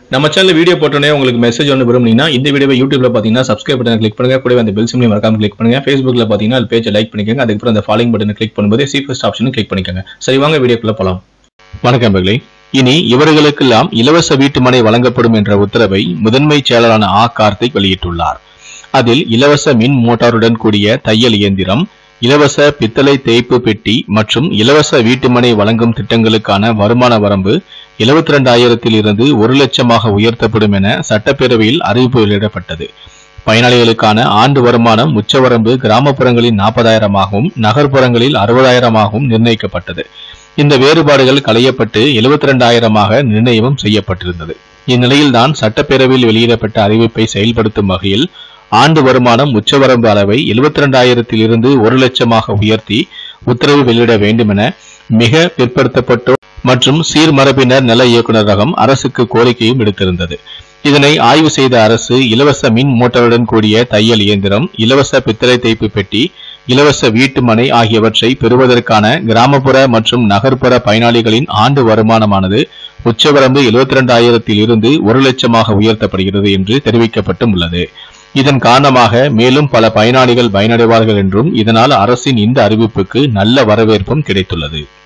நம்ம channel video போட்டோனே உங்களுக்கு message ஒன்று விரும்புனீங்கன்னா இந்த வீடியோவை யூடியூப்ல பாத்தீங்கன்னா சப்ஸ்கிரைப் பட்டனை கிளிக் பண்ணுங்க, கூடவே அந்த பெல் சிம்பலையும் மறக்காம கிளிக் பண்ணுங்க. Facebookல பாத்தீங்கன்னா அது பேஜை லைக் பண்ணிக்கோங்க. அதுக்கப்புறம் அந்த ஃபாலோயிங் பட்டனை கிளிக் பண்ணும்போது சி ஃபர்ஸ்ட் ஆப்ஷனும் கிளிக் பண்ணிக்கோங்க. சரி வாங்க வீடியோக்குள்ள போலாம். வணக்கம் நண்பர்களே. இனி இவர்களுக்கெல்லாம் இலவச வீட்டுமனை வழங்கப்படும் என்ற உத்தரவை முதன்மை செயலரான கார்த்திக் வெளியிட்டுள்ளார். அதில் இலவச மின் மோட்டாருடன் கூடிய தையல் இயந்திரம், இலவச பித்தளை தேய்ப்பு பெட்டி மற்றும் இலவச வீட்டுமனை வழங்கும் திட்டங்களுக்கான வருமான வரம்பு 72,000 இருந்து 1 லட்சமாக உயர்த்தப்படும் என சட்டப்பேரவையில் அறிவிப்பு வெளியிடப்பட்டது. பயனாளிகளுக்கான ஆண்டு வருமானம் உச்சவரம்பு கிராமப்புறங்களில் 40,000ஆகவும் நகர்ப்புறங்களில் 60,000ஆகவும் நிர்ணயிக்கப்பட்டது. இந்த வேறுபாடுகள் களையப்பட்டு 72,000ஆக நிர்ணயம் செய்யப்பட்டிருந்தது. இந்நிலையில்தான் சட்டப்பேரவையில் வெளியிடப்பட்ட அறிவிப்பை செயல்படுத்தும் வகையில் ஆண்டு வருமானம் உச்சவரம்பு அளவை 72,000 இருந்து 1 லட்சமாக உயர்த்தி உத்தரவு வெளியிட வேண்டும் என மிக பிற்படுத்தப்பட்டோர் மற்றும் சீர்மரபினர் நல இயக்குநரகம் அரசுக்கு கோரிக்கையும் விடுத்திருந்தது. இதனை ஆய்வு செய்த அரசு இலவச மின் மோட்டாருடன் கூடிய தையல் இயந்திரம், இலவச பித்தளை தேய்ப்பு பெட்டி, இலவச வீட்டுமனை ஆகியவற்றை பெறுவதற்கான கிராமப்புற மற்றும் நகர்ப்புற பயனாளிகளின் ஆண்டு வருமானமானது உச்சவரம்பு 72,000 இருந்து 1 லட்சமாக உயர்த்தப்படுகிறது என்று தெரிவிக்கப்பட்டும் உள்ளது. இதன் காரணமாக மேலும் பல பயனாளிகள் பயனடைவார்கள் என்றும் இதனால் அரசின் இந்த அறிவிப்புக்கு நல்ல வரவேற்பும் கிடைத்துள்ளது.